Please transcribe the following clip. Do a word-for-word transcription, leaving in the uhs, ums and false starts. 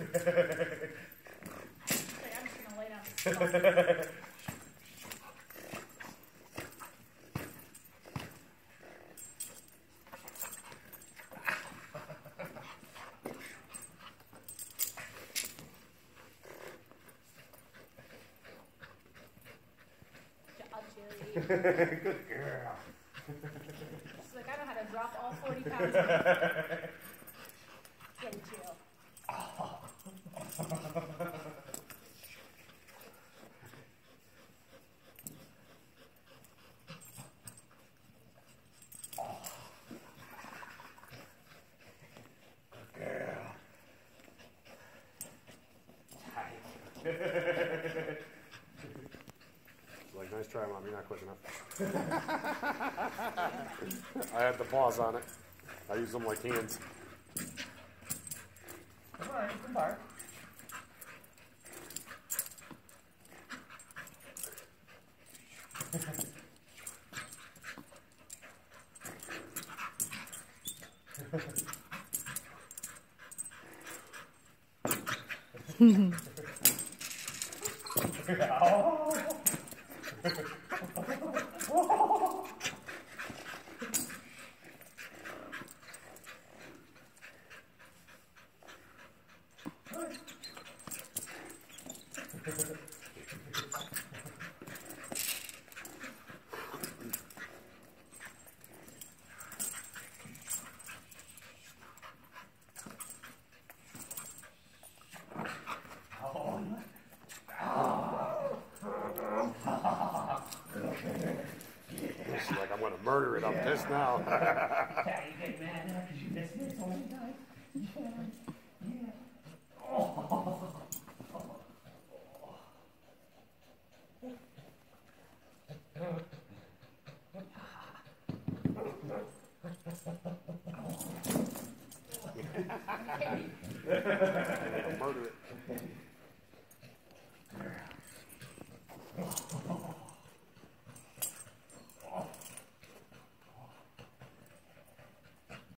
Like, I'm just gonna lay down this spot. Good girl. She's like, I know how to drop all forty pounds. Get in jail. Oh. Good girl. Tight. Like, nice try, Mom. You're not quick enough. I had the paws on it. I use them like hands. Come on, you can bark. Oh. It's like I'm going to murder it up yeah. this now. Yeah, you get mad now because you missed this one time. Yeah. Yeah. Oh. Murder it.